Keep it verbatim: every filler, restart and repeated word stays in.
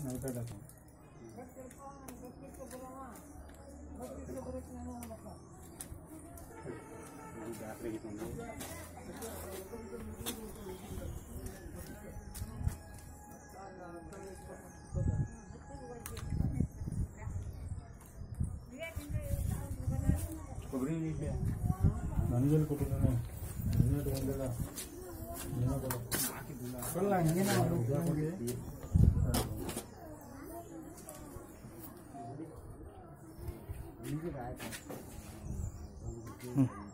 ಕೊಬ್ಬರಿ ಇದೆ ನನಗೆಲ್ಲಿ ಕೊಟ್ಟಿದ್ದಾನೆ ನೀನೇ ತಗೊಂಡಿಲ್ಲ ನೀನೇ ಕೊಡು ಕೊಡಲ್ಲ ಹಂಗೇನ ಹ್ಞೂ